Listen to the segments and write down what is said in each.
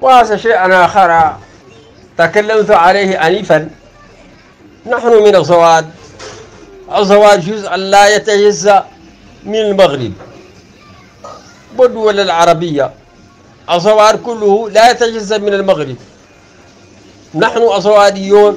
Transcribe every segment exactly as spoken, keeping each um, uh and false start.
وهذا شيء آخر تكلمت عليه آنفا. نحن من الزواد، الزواد جزء لا يتجزأ من المغرب والدول العربية. الزواد كله لا يتجزأ من المغرب. نحن الزواديون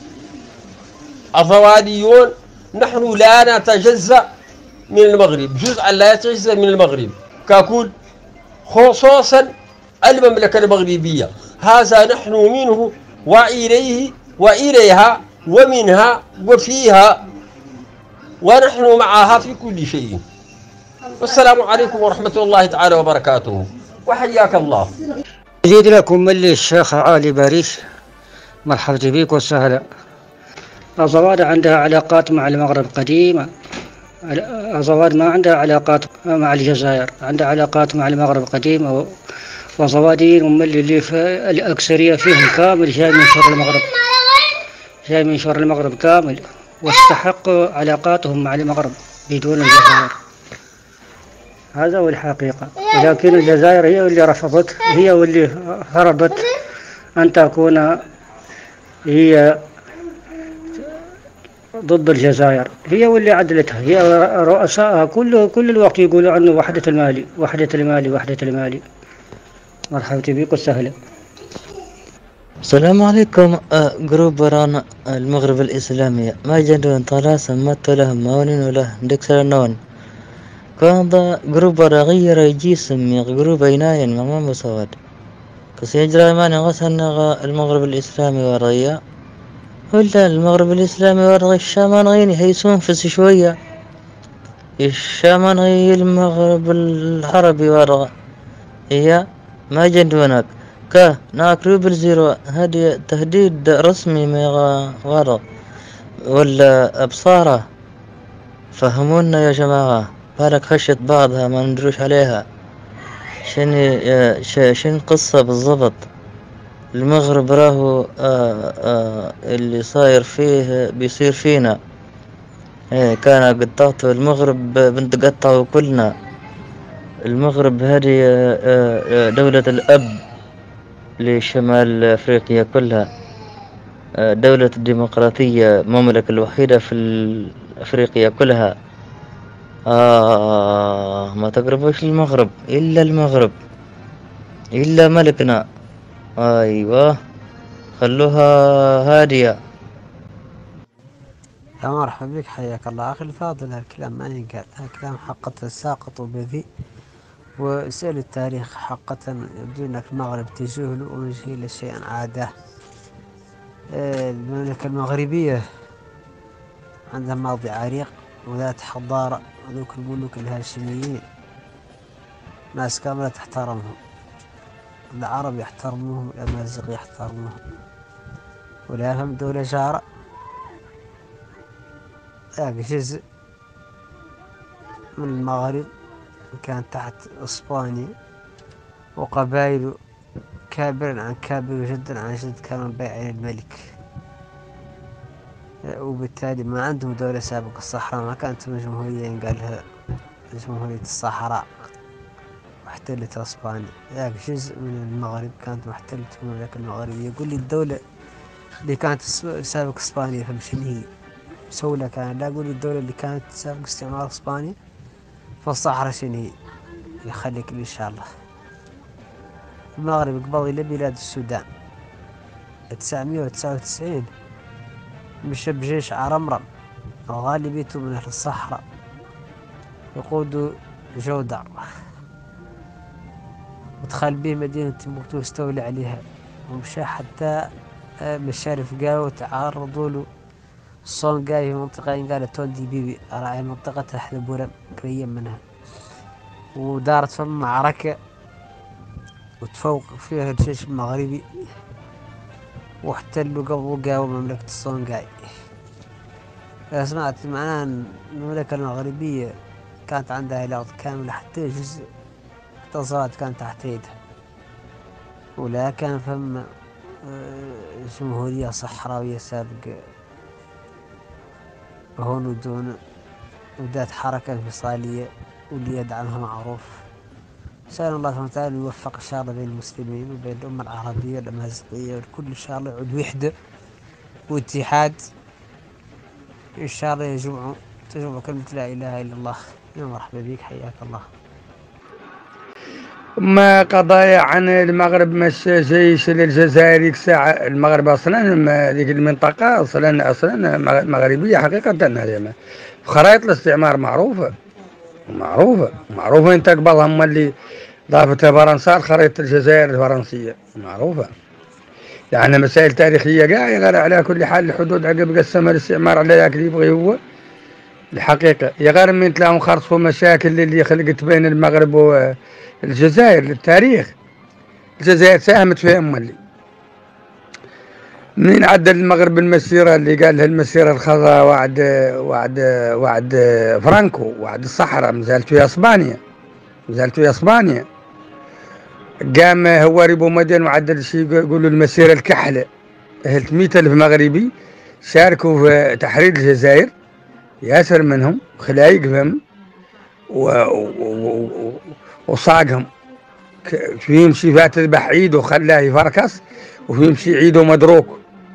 الزواديون نحن لا نتجزأ من المغرب، جزءا لا يتجزأ من المغرب ككل، خصوصا المملكة المغربية. هذا نحن منه وإليه وإليها ومنها وفيها، ونحن معها في كل شيء. والسلام عليكم ورحمة الله تعالى وبركاته، وحياك الله. أجيد لكم من الشيخ علي باريس. مرحبا بك وسهلا. الزواد عندها علاقات مع المغرب قديمة. الزواد ما عندها علاقات مع الجزائر، عندها علاقات مع المغرب قديمة. وزواديين هم اللي في الأكثرية فيهم كامل جاي من شر المغرب، جاي من شر المغرب كامل، واستحقوا علاقاتهم مع المغرب بدون الجزائر. هذا هو الحقيقة. ولكن الجزائر هي اللي رفضت، هي واللي هربت أن تكون هي ضد الجزائر، هي واللي عدلتها. هي رؤسائها كل كل الوقت يقولوا عنه وحدة المالي وحدة المالي وحدة المالي. مرحبا بك وسهلا. السلام عليكم. جروب بران المغرب الإسلامية ما جندون طلاسة ما تلهم ماونين ولا دكسر نون كان ذا جروب برا غير يجي سمي جروب عيناين ما مسواد كسيجرا ما نغسن المغرب الإسلامي ورغيا ولا المغرب الإسلامي ورغي الشامان غيني هيسون فس شوية الشامان غي المغرب العربي ورغا هي ما جندونك كا ناكروب الزيرو هذه تهديد رسمي ما غرض ولا أبصارة. فهمونا يا جماعة، بالك خشت بعضها ما ندروش عليها. شن شن قصة بالضبط؟ المغرب راهو آآ آآ اللي صاير فيه بيصير فينا. ايه كان قطعته المغرب بنتقطعه كلنا. المغرب هذه دولة الأب لشمال أفريقيا كلها، دولة الديمقراطية، المملكة الوحيدة في أفريقيا كلها. آه ما تقربوش المغرب إلا المغرب إلا ملكنا. أيوة خلوها هادية. يا مرحبا بك، حياك الله أخي الفاضل. هالكلام ما ينقال، هالكلام حقة ساقط وبذيء، وسئل التاريخ حقة يبدو أنك المغرب تجهل ونجهل شيئا عادة. المملكة المغربية عندها ماضي عريق وذات حضارة، وذوك الملوك الهاشميين ناس كاملة تحترمهم، العرب يحترموهم، الأمازيغ يحترموهم، ولا هم دولة جارة جزء من المغرب كان تحت اسبانيا، وقبائل كابر عن كابر وجدا عن جد كانوا بايعين الملك، وبالتالي ما عندهم دولة سابقة. الصحراء ما كانت جمهورية ينقال لها جمهورية الصحراء، واحتلت اسبانيا. ذاك جزء من المغرب كانت محتلة المملكة المغربية. يقول لي الدولة اللي كانت سابق اسبانيا فمشن هي سولة كان، لا أقول الدولة اللي كانت سابق استعمار اسبانيا فالصحراء شنو هي. يخليك إن شاء الله. المغرب قبل إلى بلاد السودان تسعمية وتسعة وتسعين مشى بجيش عرمرم وغالبيته من أهل الصحراء يقودوا جودر، ودخل به مدينة تمبكتو واستولى عليها، ومشى حتى مشارف قالوا تعرضوا له الصونغاي في منطقة ينقال توندي بيبي، راعي منطقة تحت بورم قريب منها، ودارت فم معركة وتفوق فيها الجيش المغربي واحتلوا قبل قاوة مملكة الصونغاي. سمعت معناه أن المملكة المغربية كانت عندها علاقة كاملة، حتى جزء اقتصاد كان تحت يدها، ولا كان فم جمهورية صحراوية سابقة هون ودون، وذات حركة انفصالية واللي يدعمها معروف نسأل الله سبحانه وتعالى يوفق إن شاء الله بين المسلمين وبين الأمة العربية والأمازيغية والكل إن شاء الله يعود وحدة واتحاد إن شاء الله يجمعوا تجمع كلمة لا إله إلا الله. يا مرحبا بك، حياك الله. ما قضايا عن المغرب مش جيش للجزائر ساعة. المغرب أصلا ذيك المنطقة أصلا أصلا مغربية حقيقة. هذه خرائط الاستعمار معروفة معروفة معروفة. انت قبلها هم اللي ضافتها فرنسا خريطة الجزائر الفرنسية معروفة. يعني مسائل تاريخية كاع غير على كل حال. الحدود عقب قسمها الاستعمار على ذاك اللي يبغي هو الحقيقة. يا غير من تلاهم خرصوا مشاكل اللي خلقت بين المغرب والجزائر للتاريخ. الجزائر ساهمت فيها أم اللي منين عدل المغرب المسيرة اللي قال لها المسيرة الخضراء وعد وعد وعد فرانكو وعد الصحراء. مازالت في اسبانيا مازالت في اسبانيا. قام هو ريبو مدين وعدل شيء يقولوا المسيرة الكحلة. ثلاثمية ألف مغربي شاركوا في تحرير الجزائر، ياسر منهم خلايق فهم وصاقهم. فيهم شي فات ذبح عيد وخلاه يفركس، وفيهم شي عيده مدروك.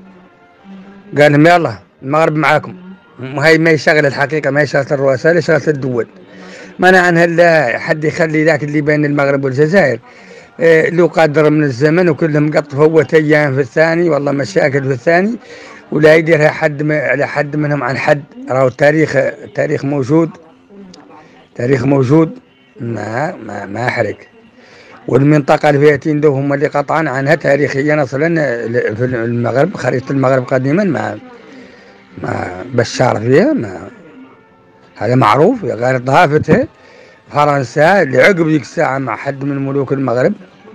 قال لهم يلا المغرب معاكم. وهي ما يشغل الحقيقة، ما يشغل الرؤساء، لا يشغل الدول. منع عنها لا حد يخلي ذاك اللي بين المغرب والجزائر إيه له قدر من الزمن، وكلهم قط فوت ايام في الثاني، والله مشاكل في الثاني، ولا يديرها حد على حد منهم عن حد. راهو التاريخ التاريخ موجود، تاريخ موجود ما ما ما حرق. والمنطقة الفيتين دو هم اللي قطعا عنها تاريخيا اصلا في المغرب. خريطة المغرب قديما ما ما بشار فيها، ما هذا معروف. غير ضافتها فرنسا لعقب ذيك الساعة مع حد من ملوك المغرب،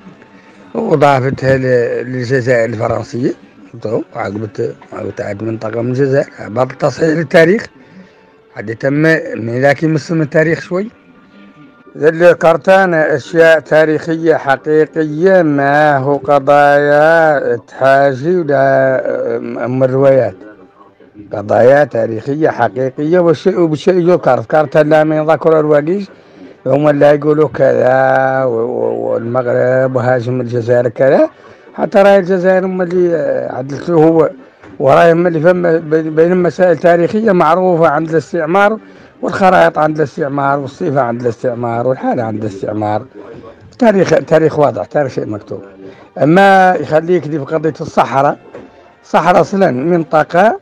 وضافتها للجزائر الفرنسية وعقبت عقبت عاد منطقة من الجزائر. بعض تصحيح للتاريخ حد تم من ذاك يمس من التاريخ شوي. اللي ذكرتان أشياء تاريخية حقيقية، ما هو قضايا تحاجي ولا أم الروايات. قضايا تاريخية حقيقية وشيء وبشيء يذكر. ذكرتها لا من ذكر الوقيس هم اللي يقولوا كذا والمغرب وهاجم الجزائر كذا. حتى راي الجزائر هم اللي عدلته هو، ورايهم اللي فهم بين مسائل تاريخية معروفة عند الاستعمار، والخرائط عند الاستعمار، والصفة عند الاستعمار، والحالة عند الاستعمار. تاريخ تاريخ واضح، تاريخ شيء مكتوب. أما يخليك دي في قضية الصحراء. الصحراء أصلا منطقة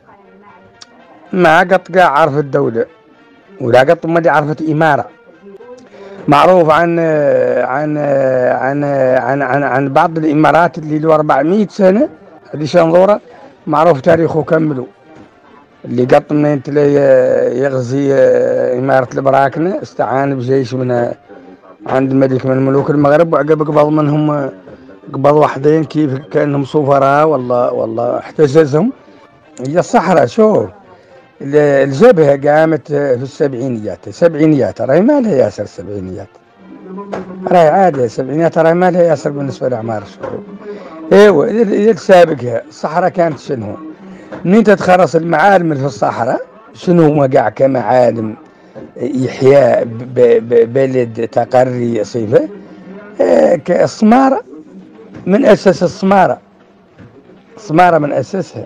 ما قط قاع عرف الدولة، ولا قط ما دي عرفت إمارة. معروف عن عن عن عن عن, عن بعض الإمارات اللي له أربعمية سنة اللي شنظورة معروف تاريخه كمله. اللي قط من تلاقي يغزي إمارة البراكنة استعان بجيش من عند ملك من ملوك المغرب، وعقب قبض منهم قبض واحدين كيف كأنهم سفراء، والله والله احتجزهم. هي الصحراء شوف الجبهة قامت في السبعينيات. السبعينيات راهي ما لها ياسر. السبعينيات راهي عادي. السبعينيات راهي ما لها ياسر بالنسبة لأعمار الشعوب. ايوه إذا تسابقها الصحراء كانت شنو؟ منين تتخرص المعالم اللي في الصحراء شنو هما قاع كمعالم إحياء بلد تقري صفة كالصمارة. من أسس الصمارة، الصمارة من أسسها.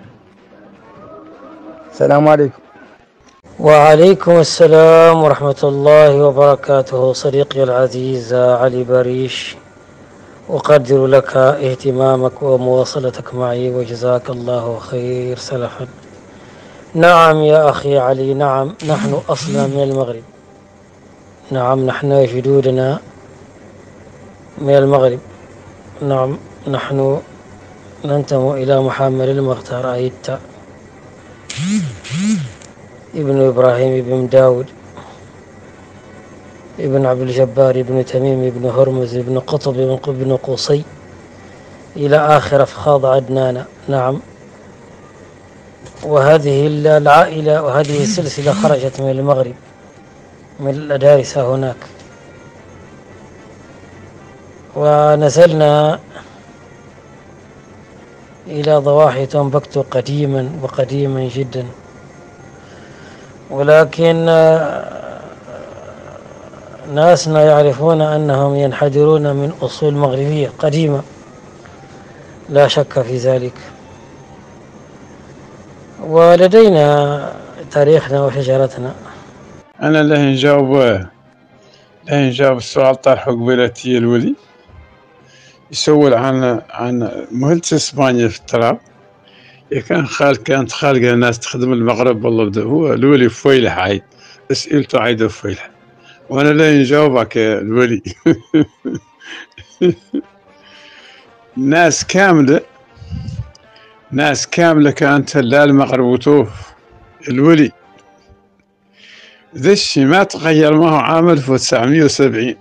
السلام عليكم. وعليكم السلام ورحمة الله وبركاته. صديقي العزيز علي باريش، أقدر لك اهتمامك ومواصلتك معي، وجزاك الله خير سلفا. نعم يا أخي علي، نعم نحن أصلا من المغرب. نعم نحن جدودنا من المغرب. نعم نحن ننتمي إلى محمد المختار أيتا ابن إبراهيم بن داود ابن عبد الجبار ابن تميم ابن هرمز ابن قطب ابن قصي إلى آخر أفخاذ عدنان. نعم، وهذه العائلة وهذه السلسلة خرجت من المغرب، من الأدارس هناك، ونزلنا إلى ضواحي تومبكتو قديما وقديما جدا. ولكن ناسنا يعرفون أنهم ينحدرون من أصول مغربية قديمة، لا شك في ذلك، ولدينا تاريخنا وشجرتنا. أنا لا نجاوب لا نجاوب السؤال طرحه قبيلتي الولي يسول عن عن مهلة إسبانيا في التراب. كان خال كانت خالقة الناس تخدم المغرب، والله هو الولي فويلح عايد أسئلته عايدة فويلح، وأنا لا نجاوبك يا الولي. ناس كاملة ناس كاملة كانت لا المغرب وتوف الولي. ذا الشي ما تغير، ما هو عام ألف وتسعمية وسبعين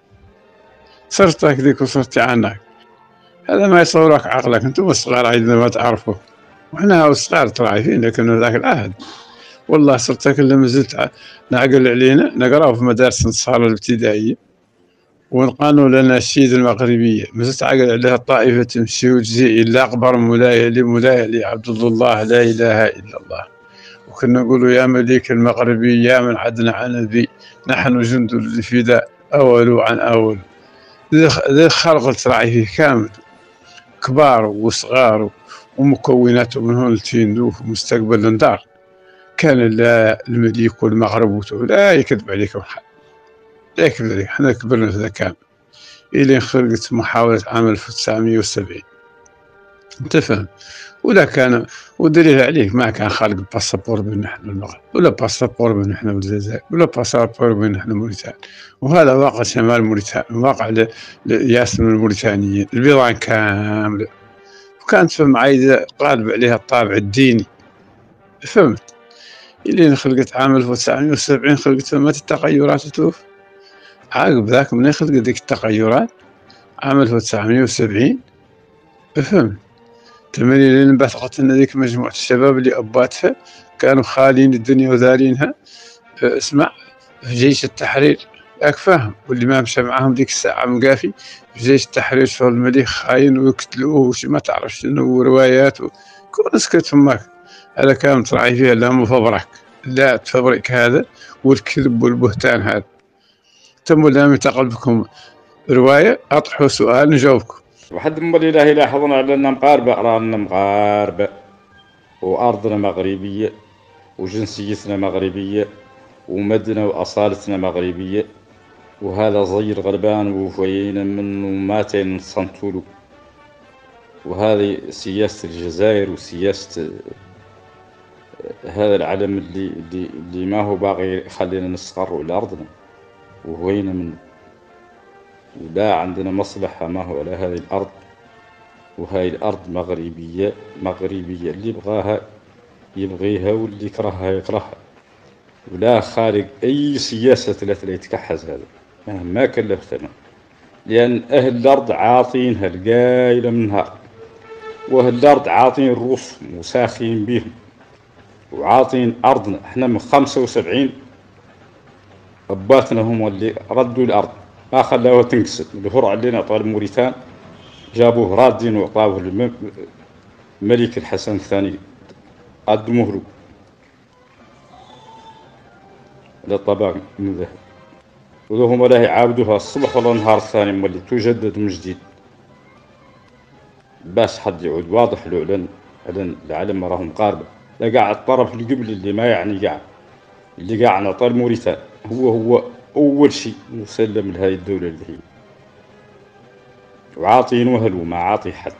صرت هكذيك وصرت عنك. هذا ما يصورك عقلك، انتم صغار عيدنا ما تعرفوا، واحنا هاو صغار ترى عارفين، لكن ذاك العهد والله صرت كل ما زلت نعقل علينا نقرأ في مدارس الصالة الابتدائية ونقانوا لنا الشيد المغربية، ما زلت عقل عليها طائفة تمشي وتجزي إلا أكبر مولاي لي مولاي لي عبد الله لا إله إلا الله. وكنا نقولوا يا مليك المغربي يا من عدنا عن ذي، نحن جند الفداء أول عن أول. ذي خلق تراعي فيه كامل، كبار وصغار ومكوناته من هون التيندوف ومستقبل الدار. كان المليك والمغرب لا يكذب عليكم حد، لا يكذب عليك، احنا كبرنا في ذا كامل إلين خلقت محاولة عام ألف وتسعمية وسبعين. انت فهم؟ ولا كان ودليل عليك ما كان خالق باسبور بين نحن المغرب، ولا باسبور بين نحن الجزائر، ولا باسبور بين نحن موريتانيا. وهذا واقع شمال موريتانيا، واقع لياسر الموريتانيين البيضان كامله. وكانت فهم عايزة غالب عليها الطابع الديني، فهمت؟ اللي خلقت عام ألف وتسعمية وسبعين خلقت فمات التغيرات وتوف. عقب ذاك من خلقت ذيك التغيرات عام ألف وتسعمية وسبعين، فهمت؟ تمني لين بثقت ان ذيك مجموعة الشباب اللي اباتها كانوا خالين الدنيا وذارينها، اسمع، في جيش التحرير، ياك فاهم؟ واللي ما مشى معاهم ذيك الساعة مقافي في جيش التحرير شغل المليك خاين ويقتلوه وش ما تعرف شنو وروايات كون اسكت فماك. هذا كان تراعي فيها لا مفبرك، لا تفبرك هذا والكذب والبهتان هذا. تم لم يتقلبكم رواية اطرحوا سؤال نجاوبكم. وحد من الإله يلاحظون على أننا مغاربة، رانا مغاربة وأرضنا مغربية وجنسيتنا مغربية ومدنا وأصالتنا مغربية، وهذا زير غربان وفينا منه ماتين صنتولو. وهذه سياسة الجزائر وسياسة هذا العالم اللي, اللي, اللي ما هو باغي يخلينا نستقر على أرضنا وهوينا منه، ولا عندنا مصلحة ما هو على هذه الأرض. وهاي الأرض مغربية مغربية، اللي يبغاها يبغيها واللي يكرهها يكرهها، ولا خارج أي سياسة ثلاثة يتكحز هذا مهما كلفتنا، لأن أهل الأرض عاطينها القايلة من نهار، وأهل الأرض عاطين الروس مساخين بهم وعاطين أرضنا. احنا من خمسة وسبعين أباتنا هم اللي ردوا الأرض، ما خلاوها تنقسم. الهر علينا طال موريتان جابوه رادين وعطاوه الملك الحسن الثاني قدموه له للطباق من ذهب، وهم لا يعاودوها الصبح ولا النهار الثاني مولي تجدد من جديد باش حد يعود واضح له علن علن العالم راهم مقاربة. لا قاع الطرف اللي قبل اللي ما يعني قاع اللي قاع على طال موريتان هو هو أول شيء مسلم لهذه الدولة اللي هي، وعاطين وهل وما عاطي حد،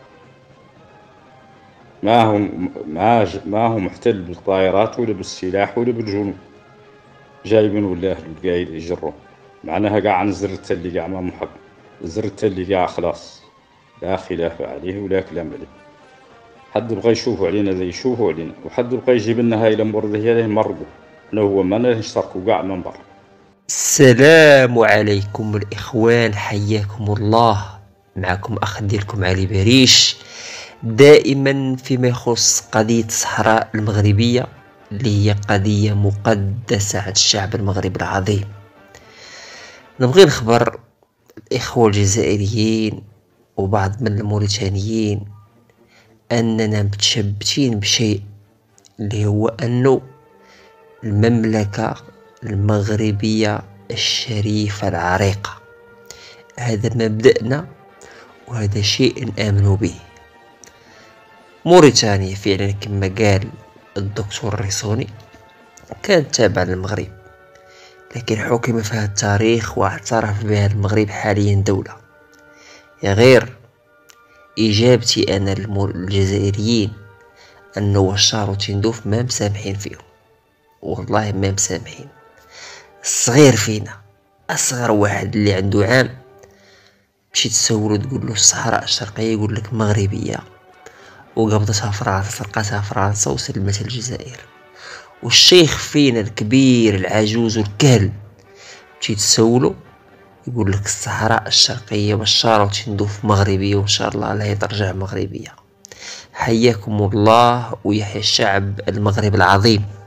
ما هو ما ما هو محتل بالطائرات ولا بالسلاح ولا بالجنود، جايبين ولا أهل القايد يجرون معناها قاع عن زرت اللي قاع ما محب، زرت اللي قاع خلاص لا خلاف عليه ولا كلام عليه. حد بغى يشوفوا علينا زي يشوفوا علينا، وحد بغى يجيب لنا هاي الأمور ذي هذه مرقوا، إنه هو ما نشتركوا قاع من برا. السلام عليكم الإخوان، حياكم الله. معكم أخ ديالكم علي بريش، دائما فيما يخص قضية الصحراء المغربية اللي هي قضية مقدسة عند الشعب المغربي العظيم. نبغي نخبر الإخوة الجزائريين وبعض من الموريتانيين أننا متشبتين بشيء اللي هو أنه المملكة المغربية الشريفة العريقة. هذا مبدأنا وهذا شيء نآمن به. موريتانيا فعلا كما قال الدكتور الريسوني كانت تابعة للمغرب، لكن حكم فيها التاريخ واعترف بها المغرب حاليا دولة. غير إجابتي أنا الجزائريين أنه وشار وتندوف ما مسامحين فيهم، والله ما مسامحين. الصغير فينا، أصغر واحد اللي عنده عام مشي تسولو تقول له الصحراء الشرقية يقول لك مغربية، وقبضتها فرنسا سرقتها فرنسا وسلمتها الجزائر. والشيخ فينا الكبير العجوز والكهل مشي تسولو يقول لك الصحراء الشرقية بشارة وتندوف مغربية، وإن شاء الله الله ترجع مغربية. حياكم الله ويحيى الشعب المغرب العظيم.